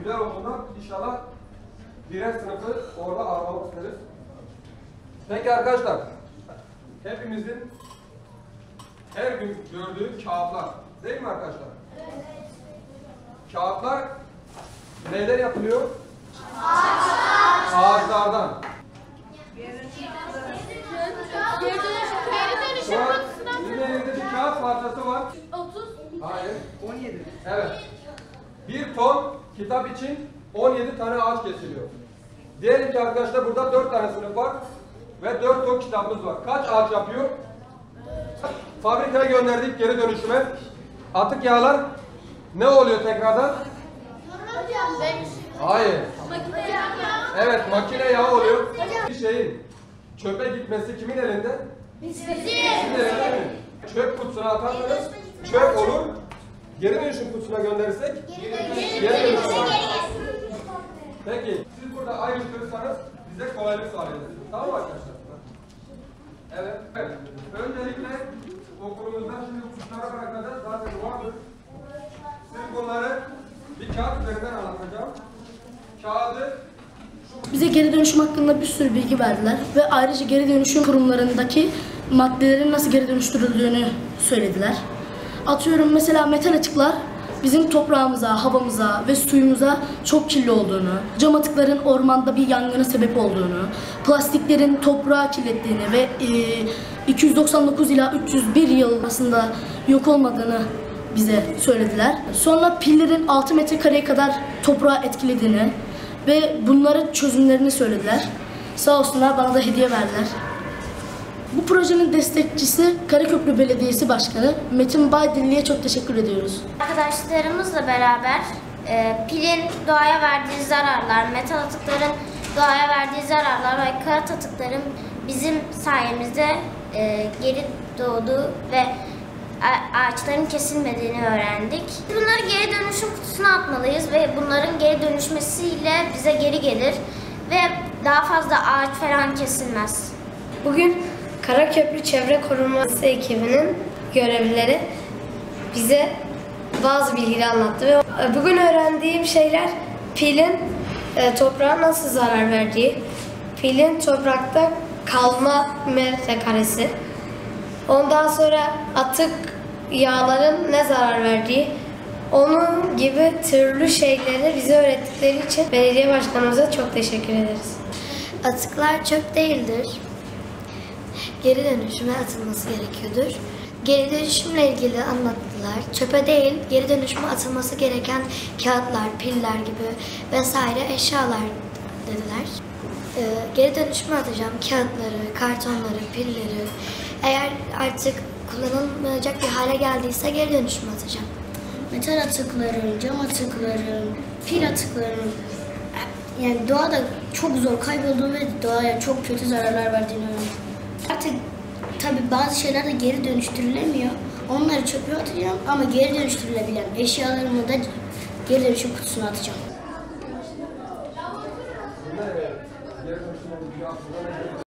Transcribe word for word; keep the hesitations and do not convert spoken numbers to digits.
güzel olduğundan inşallah birer sınıfı orada ağırlamak isteriz. Peki arkadaşlar, hepimizin her gün gördüğü kağıtlar, değil mi arkadaşlar? Evet. Kağıtlar neyden yapılıyor? Ağaçlar. Ağaçlardan. Şu an bizim elimizde bir kağıt parçası var. otuz. Hayır. on yedi. Evet. Bir ton kitap için on yedi tane ağaç kesiliyor. Diyelim ki arkadaşlar burada dört tane sınıf var ve dört ton kitabımız var. Kaç ağaç yapıyor? Fabrikaya gönderdik geri dönüşüme. Atık yağlar ne oluyor tekrardan? Hayır. Evet, makine yağı oluyor. Bir şeyin çöpe gitmesi kimin elinde? Bizim elinde mi? Çöp kutusuna atarsanız çöp olur. Geri dönüşüm kutusuna gönderirsek geri dönüşüm olur. Peki, siz burada ayrıştırırsanız bize kolaylık sağlayacaksınız. Tamam mı arkadaşlar? Evet. Evet. Öncelikle okulumuzda şimdi kutuslara bırakacağız. Zaten vardır. Siz bunları bir kağıt üzerinden anlatacağım. Kağıdı Bize geri dönüşüm hakkında bir sürü bilgi verdiler ve ayrıca geri dönüşüm kurumlarındaki maddelerin nasıl geri dönüştürüldüğünü söylediler. Atıyorum mesela metal atıklar bizim toprağımıza, havamıza ve suyumuza çok kirli olduğunu, cam atıkların ormanda bir yangına sebep olduğunu, plastiklerin toprağı kirlettiğini ve iki yüz doksan dokuz ila üç yüz bir yıl arasında yok olmadığını bize söylediler. Sonra pillerin altı metrekareye kadar toprağı etkilediğini ve bunların çözümlerini söylediler. Sağ olsunlar, bana da hediye verdiler. Bu projenin destekçisi Karaköprü Belediyesi Başkanı Metin Baydilli'ye çok teşekkür ediyoruz. Arkadaşlarımızla beraber e, pilin doğaya verdiği zararlar, metal atıkların doğaya verdiği zararlar ve kağıt atıkların bizim sayemizde e, geri doğduğu ve ağaçların kesilmediğini öğrendik. Bunları geri dönüşüm kutusuna atmalıyız ve bunların geri dönüşmesiyle bize geri gelir ve daha fazla ağaç falan kesilmez. Bugün Karaköprü Çevre Koruması ekibinin görevlileri bize bazı bilgiler anlattı ve bugün öğrendiğim şeyler pilin e, toprağa nasıl zarar verdiği, pilin toprakta kalma metrekaresi, ondan sonra atık yağların ne zarar verdiği, onun gibi türlü şeyleri bize öğrettikleri için belediye başkanımıza çok teşekkür ederiz. Atıklar çöp değildir. Geri dönüşüme atılması gerekiyordur. Geri dönüşümle ilgili anlattılar. Çöpe değil, geri dönüşüme atılması gereken kağıtlar, piller gibi vesaire eşyalar dediler. Ee, geri dönüşüme atacağım kağıtları, kartonları, pilleri. Eğer artık kullanılmayacak bir hale geldiyse geri dönüşüme atacağım. Metal atıkların, cam atıkların, pil atıkların yani doğada çok zor kaybolduğu ve doğaya çok kötü zararlar verdiğini öğrendim. Artık tabii bazı şeyler de geri dönüştürülemiyor. Onları çöpe atacağım ama geri dönüştürülebilen eşyalarımı da geri dönüşüm kutusuna atacağım.